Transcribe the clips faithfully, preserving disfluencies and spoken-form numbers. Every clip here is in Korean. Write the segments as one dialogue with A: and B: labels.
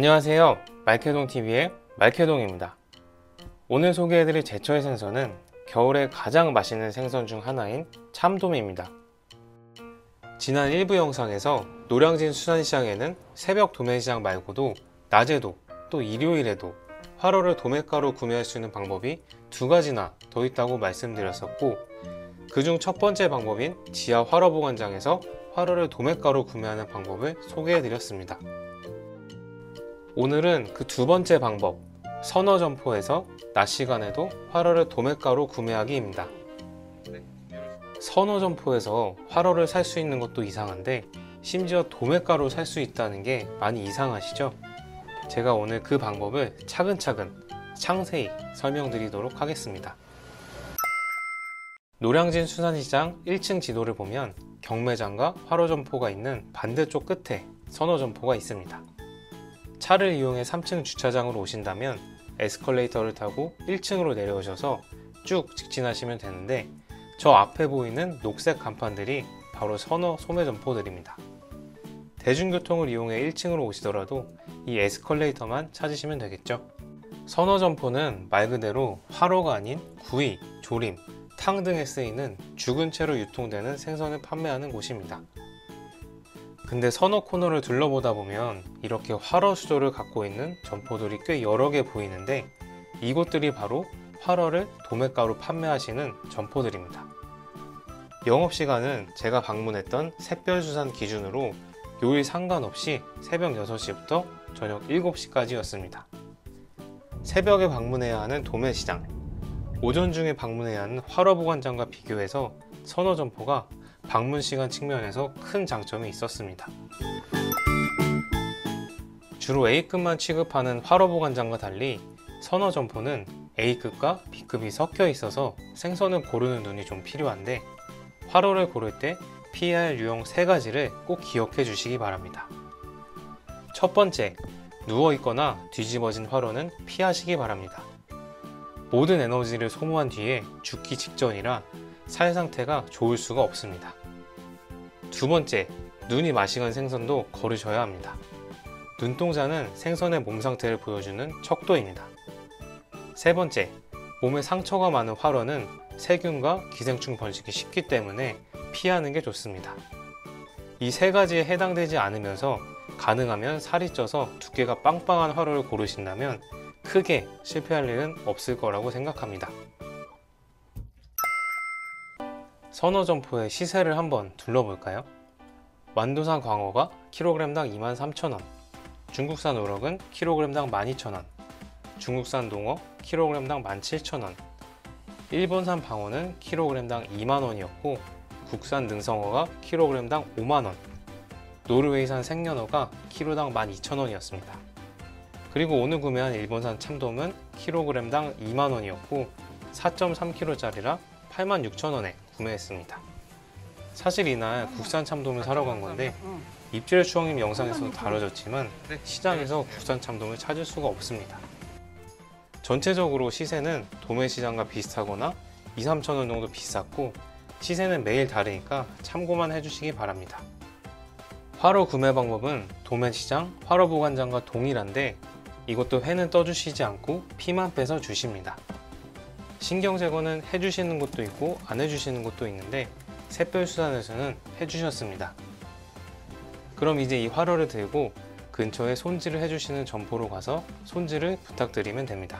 A: 안녕하세요. 말케동티비의 말케동입니다. 오늘 소개해드릴 제철 생선은 겨울에 가장 맛있는 생선 중 하나인 참돔입니다. 지난 일부 영상에서 노량진 수산시장에는 새벽 도매시장 말고도 낮에도 또 일요일에도 화로를 도매가로 구매할 수 있는 방법이 두 가지나 더 있다고 말씀드렸었고, 그중 첫 번째 방법인 지하 화로 보관장에서 화로를 도매가로 구매하는 방법을 소개해드렸습니다. 오늘은 그 두 번째 방법, 선어점포에서 낮 시간에도 화로를 도매가로 구매하기입니다. 선어점포에서 화로를 살 수 있는 것도 이상한데 심지어 도매가로 살 수 있다는 게 많이 이상하시죠? 제가 오늘 그 방법을 차근차근 상세히 설명드리도록 하겠습니다. 노량진 수산시장 일 층 지도를 보면 경매장과 화로점포가 있는 반대쪽 끝에 선어점포가 있습니다. 차를 이용해 삼 층 주차장으로 오신다면 에스컬레이터를 타고 일 층으로 내려오셔서 쭉 직진하시면 되는데, 저 앞에 보이는 녹색 간판들이 바로 선어 소매점포들입니다. 대중교통을 이용해 일 층으로 오시더라도 이 에스컬레이터만 찾으시면 되겠죠. 선어점포는 말 그대로 화로가 아닌 구이, 조림, 탕 등에 쓰이는 죽은 채로 유통되는 생선을 판매하는 곳입니다. 근데 선어 코너를 둘러보다 보면 이렇게 화로 수조를 갖고 있는 점포들이 꽤 여러 개 보이는데, 이곳들이 바로 화로를 도매가로 판매하시는 점포들입니다. 영업시간은 제가 방문했던 샛별수산 기준으로 요일 상관없이 새벽 여섯 시부터 저녁 일곱 시까지 였습니다. 새벽에 방문해야 하는 도매시장, 오전 중에 방문해야 하는 화로보관장과 비교해서 선어점포가 방문시간 측면에서 큰 장점이 있었습니다. 주로 A급만 취급하는 화로보관장과 달리 선어점포는 A급과 B급이 섞여 있어서 생선을 고르는 눈이 좀 필요한데, 화로를 고를 때 피해야 할 유형 세 가지를 꼭 기억해 주시기 바랍니다. 첫 번째, 누워있거나 뒤집어진 화로는 피하시기 바랍니다. 모든 에너지를 소모한 뒤에 죽기 직전이라 살 상태가 좋을 수가 없습니다. 두 번째, 눈이 마시간 생선도 거르셔야 합니다. 눈동자는 생선의 몸 상태를 보여주는 척도입니다. 세 번째, 몸에 상처가 많은 화로는 세균과 기생충 번식이 쉽기 때문에 피하는 게 좋습니다. 이 세 가지에 해당되지 않으면서 가능하면 살이 쪄서 두께가 빵빵한 화로를 고르신다면 크게 실패할 일은 없을 거라고 생각합니다. 선어점포의 시세를 한번 둘러볼까요? 완도산 광어가 킬로그램당 이만 삼천 원, 중국산 우럭은 킬로그램당 만 이천 원, 중국산 농어 킬로그램당 만 칠천 원, 일본산 방어는 킬로그램당 이만 원이었고 국산 능성어가 킬로그램당 오만 원, 노르웨이산 생연어가 킬로당 만 이천 원이었습니다. 그리고 오늘 구매한 일본산 참돔은 킬로그램당 이만 원이었고 사 점 삼 킬로그램짜리라 팔만 육천 원에 구매했습니다. 사실 이날 국산 참돔을 사러 간 건데 입질 추억님 영상에서도 다뤄졌지만 시장에서 국산 참돔을 찾을 수가 없습니다. 전체적으로 시세는 도매시장과 비슷하거나 이, 삼천 원 정도 비쌌고, 시세는 매일 다르니까 참고만 해주시기 바랍니다. 화로 구매 방법은 도매시장, 화로보관장과 동일한데 이것도 회는 떠주시지 않고 피만 빼서 주십니다. 신경 제거는 해주시는 곳도 있고 안 해주시는 곳도 있는데 샛별수산에서는 해주셨습니다. 그럼 이제 이 화로를 들고 근처에 손질을 해주시는 점포로 가서 손질을 부탁드리면 됩니다.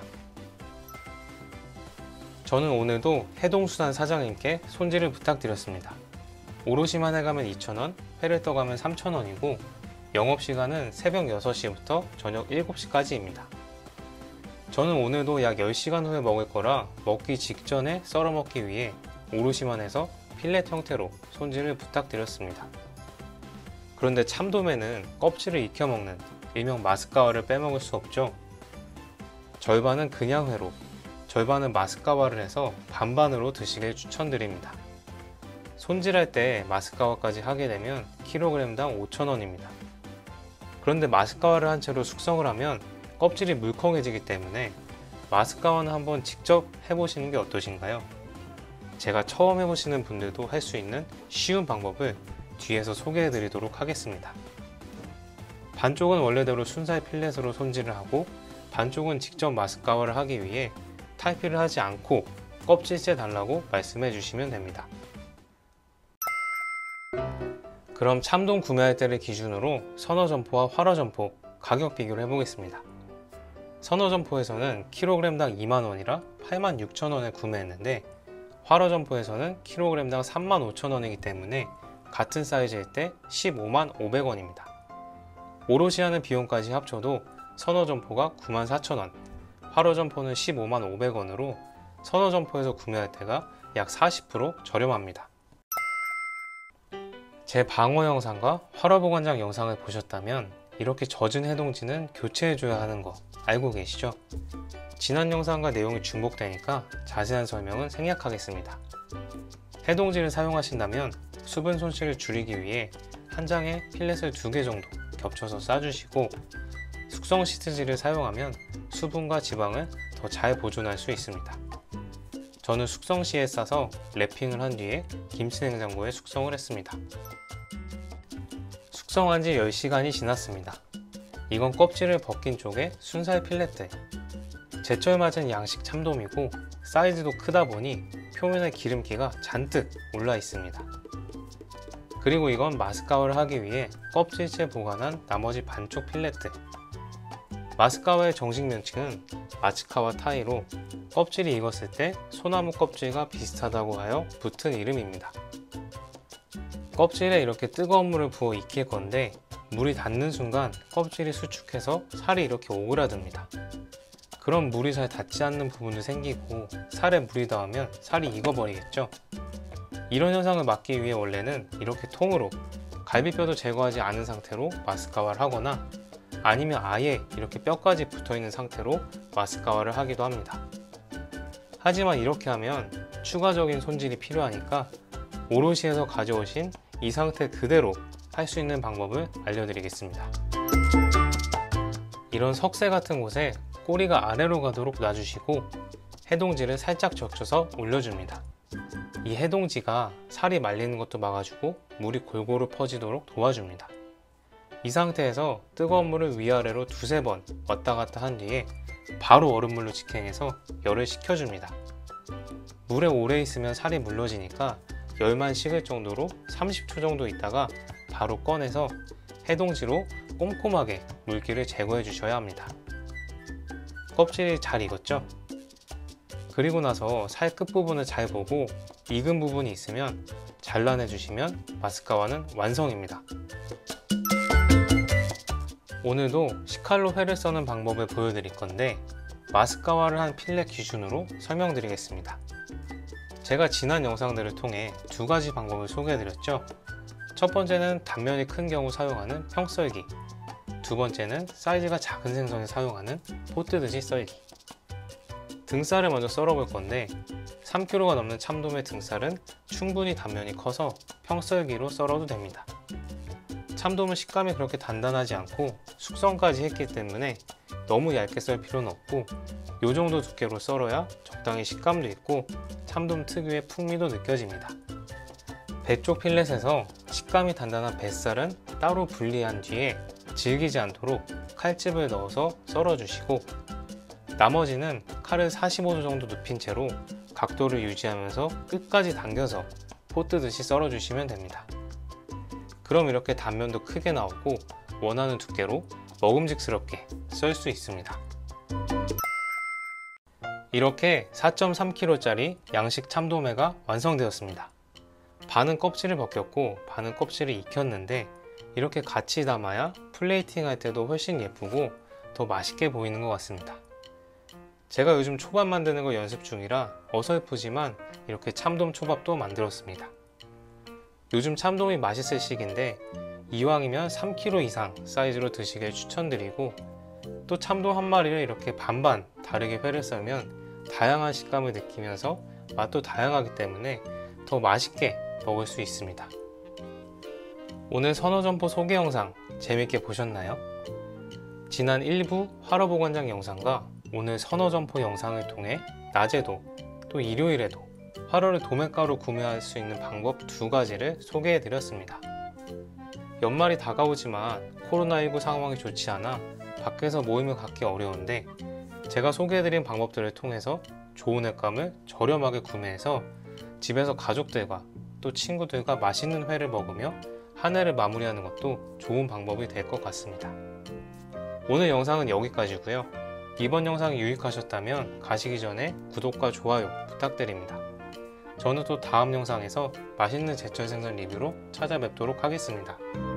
A: 저는 오늘도 해동수산 사장님께 손질을 부탁드렸습니다. 오롯이만 해가면 이천 원, 회를 떠가면 삼천 원이고 영업시간은 새벽 여섯 시부터 저녁 일곱 시까지입니다. 저는 오늘도 약 열 시간 후에 먹을 거라 먹기 직전에 썰어 먹기 위해 오롯이만 해서 필렛 형태로 손질을 부탁드렸습니다. 그런데 참돔에는 껍질을 익혀 먹는 일명 마스카와를 빼먹을 수 없죠. 절반은 그냥 회로, 절반은 마스카와를 해서 반반으로 드시길 추천드립니다. 손질할 때 마스카와까지 하게 되면 킬로그램당 오천 원입니다. 그런데 마스카와를 한 채로 숙성을 하면 껍질이 물컹해지기 때문에 마스카와는 한번 직접 해보시는 게 어떠신가요? 제가 처음 해보시는 분들도 할 수 있는 쉬운 방법을 뒤에서 소개해 드리도록 하겠습니다. 반쪽은 원래대로 순살 필렛으로 손질을 하고 반쪽은 직접 마스카와를 하기 위해 탈피를 하지 않고 껍질째 달라고 말씀해 주시면 됩니다. 그럼 참돔 구매할 때를 기준으로 선어점포와 활어점포 가격 비교를 해보겠습니다. 선어점포에서는 킬로그램당 이만 원이라 팔만 육천 원에 구매했는데 활어점포에서는 킬로그램당 삼만 오천 원이기 때문에 같은 사이즈일 때 십오만 오백 원입니다. 오롯이 하는 비용까지 합쳐도 선어점포가 구만 사천 원, 활어점포는 십오만 오백 원으로 선어점포에서 구매할 때가 약 사십 퍼센트 저렴합니다. 제 방어 영상과 활어보관장 영상을 보셨다면 이렇게 젖은 해동지는 교체해줘야 하는 거 알고 계시죠? 지난 영상과 내용이 중복되니까 자세한 설명은 생략하겠습니다. 해동지를 사용하신다면 수분 손실을 줄이기 위해 한 장에 필렛을 두 개 정도 겹쳐서 싸주시고 숙성 시트지를 사용하면 수분과 지방을 더 잘 보존할 수 있습니다. 저는 숙성 시에 싸서 랩핑을 한 뒤에 김치냉장고에 숙성을 했습니다. 숙성한 지 열 시간이 지났습니다. 이건 껍질을 벗긴 쪽에 순살 필렛들. 제철 맞은 양식 참돔이고 사이즈도 크다 보니 표면에 기름기가 잔뜩 올라 있습니다. 그리고 이건 마스카와를 하기 위해 껍질째 보관한 나머지 반쪽 필렛들. 마스카와의 정식 명칭은 마츠카와 타이로 껍질이 익었을 때 소나무 껍질과 비슷하다고 하여 붙은 이름입니다. 껍질에 이렇게 뜨거운 물을 부어 익힐 건데 물이 닿는 순간 껍질이 수축해서 살이 이렇게 오그라듭니다. 그럼 물이 잘 닿지 않는 부분도 생기고 살에 물이 닿으면 살이 익어버리겠죠. 이런 현상을 막기 위해 원래는 이렇게 통으로 갈비뼈도 제거하지 않은 상태로 마스카와를 하거나 아니면 아예 이렇게 뼈까지 붙어있는 상태로 마스카와를 하기도 합니다. 하지만 이렇게 하면 추가적인 손질이 필요하니까 오롯이에서 가져오신 이 상태 그대로 할 수 있는 방법을 알려드리겠습니다. 이런 석쇠 같은 곳에 꼬리가 아래로 가도록 놔주시고 해동지를 살짝 적셔서 올려줍니다. 이 해동지가 살이 말리는 것도 막아주고 물이 골고루 퍼지도록 도와줍니다. 이 상태에서 뜨거운 물을 위아래로 두세 번 왔다 갔다 한 뒤에 바로 얼음물로 직행해서 열을 식혀줍니다. 물에 오래 있으면 살이 물러지니까 열만 식을 정도로 삼십 초 정도 있다가 바로 꺼내서 해동지로 꼼꼼하게 물기를 제거해 주셔야 합니다. 껍질이 잘 익었죠? 그리고 나서 살 끝부분을 잘 보고 익은 부분이 있으면 잘라내 주시면 마스카와는 완성입니다. 오늘도 식칼로 회를 써는 방법을 보여드릴 건데 마스카와를 한 필렛 기준으로 설명드리겠습니다. 제가 지난 영상들을 통해 두 가지 방법을 소개해드렸죠. 첫 번째는 단면이 큰 경우 사용하는 평썰기, 두 번째는 사이즈가 작은 생선을 사용하는 포뜨듯이 썰기. 등살을 먼저 썰어 볼 건데 삼 킬로그램가 넘는 참돔의 등살은 충분히 단면이 커서 평썰기로 썰어도 됩니다. 참돔은 식감이 그렇게 단단하지 않고 숙성까지 했기 때문에 너무 얇게 썰 필요는 없고 이 정도 두께로 썰어야 적당히 식감도 있고 참돔 특유의 풍미도 느껴집니다. 배 쪽 필렛에서 식감이 단단한 뱃살은 따로 분리한 뒤에 질기지 않도록 칼집을 넣어서 썰어주시고 나머지는 칼을 사십오 도 정도 눕힌 채로 각도를 유지하면서 끝까지 당겨서 포뜨듯이 썰어주시면 됩니다. 그럼 이렇게 단면도 크게 나오고 원하는 두께로 먹음직스럽게 썰 수 있습니다. 이렇게 사 점 삼 킬로그램짜리 양식 참돔회가 완성되었습니다. 반은 껍질을 벗겼고 반은 껍질을 익혔는데 이렇게 같이 담아야 플레이팅 할 때도 훨씬 예쁘고 더 맛있게 보이는 것 같습니다. 제가 요즘 초밥 만드는 거 연습 중이라 어설프지만 이렇게 참돔 초밥도 만들었습니다. 요즘 참돔이 맛있을 시기인데 이왕이면 삼 킬로그램 이상 사이즈로 드시길 추천드리고 또 참돔 한 마리를 이렇게 반반 다르게 회를 썰면 다양한 식감을 느끼면서 맛도 다양하기 때문에 더 맛있게 먹을 수 있습니다. 오늘 선어점포 소개 영상 재밌게 보셨나요? 지난 일부 활어보관장 영상과 오늘 선어점포 영상을 통해 낮에도 또 일요일에도 활어를 도매가로 구매할 수 있는 방법 두 가지를 소개해 드렸습니다. 연말이 다가오지만 코로나십구 상황이 좋지 않아 밖에서 모임을 갖기 어려운데 제가 소개해드린 방법들을 통해서 좋은 횟감을 저렴하게 구매해서 집에서 가족들과 또 친구들과 맛있는 회를 먹으며 한 해를 마무리하는 것도 좋은 방법이 될 것 같습니다. 오늘 영상은 여기까지고요. 이번 영상이 유익하셨다면 가시기 전에 구독과 좋아요 부탁드립니다. 저는 또 다음 영상에서 맛있는 제철 생선 리뷰로 찾아뵙도록 하겠습니다.